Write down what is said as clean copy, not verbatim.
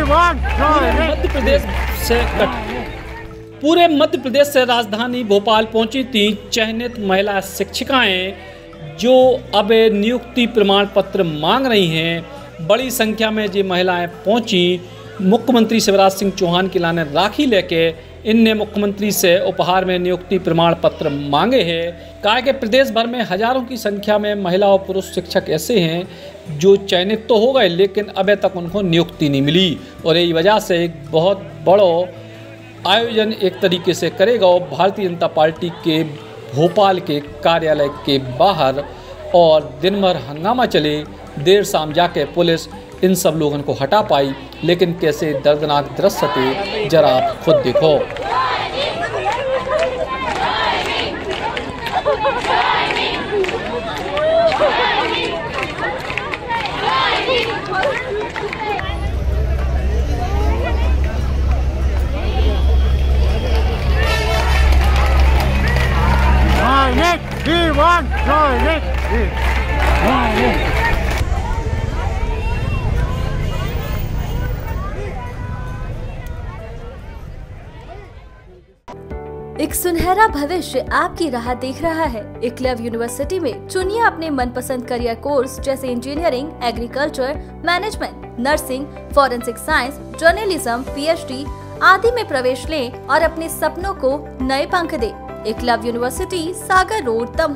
मध्य प्रदेश से पूरे मध्य प्रदेश से राजधानी भोपाल पहुंची थी चयनित महिला शिक्षिकाएं जो अब नियुक्ति प्रमाण पत्र मांग रही हैं। बड़ी संख्या में ये महिलाएं पहुंची। मुख्यमंत्री शिवराज सिंह चौहान की लाने राखी लेके इनने मुख्यमंत्री से उपहार में नियुक्ति प्रमाण पत्र मांगे हैं। कहा कि प्रदेश भर में हजारों की संख्या में महिला और पुरुष शिक्षक ऐसे हैं जो चयनित तो हो गए लेकिन अभी तक उनको नियुक्ति नहीं मिली और यही वजह से एक बहुत बड़ा आयोजन एक तरीके से करेगा और भारतीय जनता पार्टी के भोपाल के कार्यालय के बाहर और दिन भर हंगामा चले। देर शाम जाके पुलिस इन सब लोगों को हटा पाई, लेकिन कैसे दर्दनाक दृश्य थे जरा आप खुद देखो। एक सुनहरा भविष्य आपकी राह देख रहा है। एकलव्य यूनिवर्सिटी में चुनिए अपने मनपसंद करियर कोर्स जैसे engineering, agriculture, management, nursing, forensic science, journalism, PhD आदि में प्रवेश लें और अपने सपनों को नए पंख दें। Eklavya university, Sagar road, Damoh.